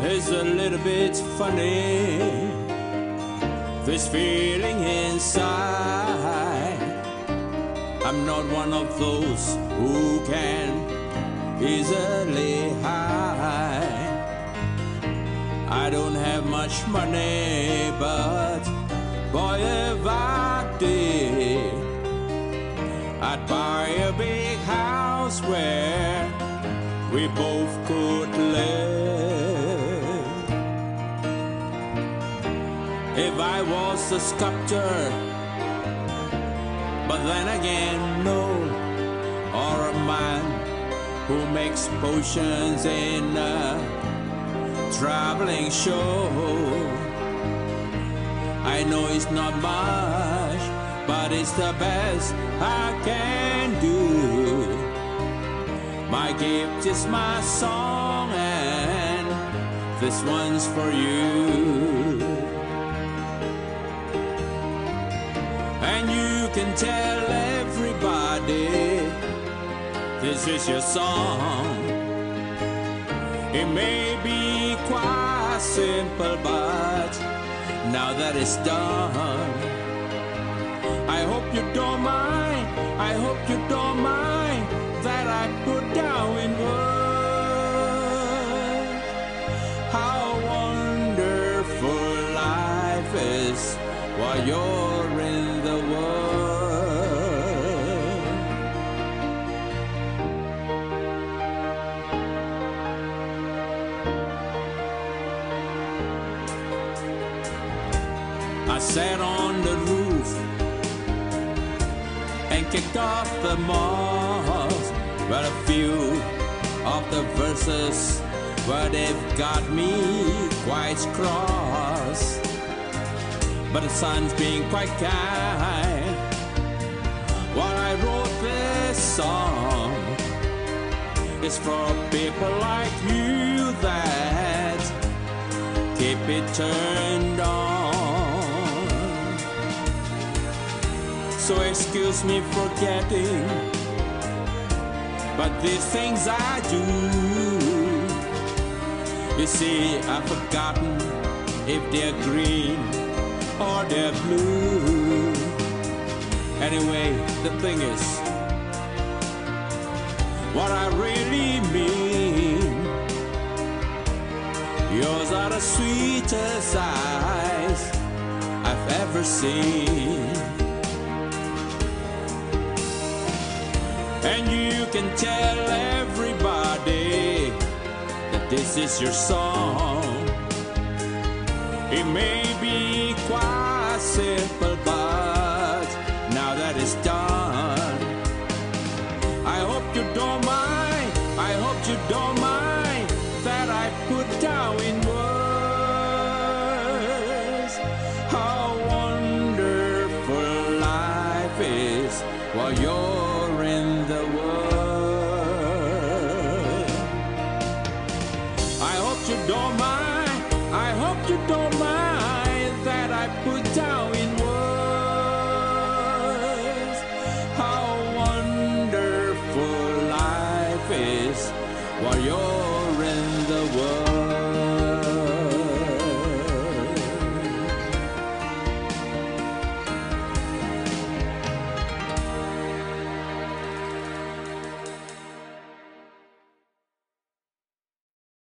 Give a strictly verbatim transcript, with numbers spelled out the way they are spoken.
is a little bit funny. This feeling inside, I'm not one of those who can easily hide. I don't have much money, but boy, if I did, I'd buy a big house where we both could live. If I was a sculptor, but then again, no, or a man who makes potions in a traveling show. I know it's not much, but it's the best I can do. My gift is my song, and this one's for you. And you can tell everybody this is your song. It may be quite simple, but now that it's done, I hope you don't mind, I hope you don't mind that I put down in words how wonderful life is while you're in the world. I sat on the roof and kicked off the moss, but a few of the verses, but they've got me quite cross. But the sun's being quite kind while I wrote this song. It's for people like you that keep it turned on. So excuse me for getting, but these things I do, you see, I've forgotten if they're green or they're blue. Anyway, the thing is, what I really mean, yours are the sweetest eyes I've ever seen. And you can tell everybody that this is your song. It may be quite simple, but now that it's done, I hope you don't mind, I hope you don't mind that I put down in words how wonderful life is while you're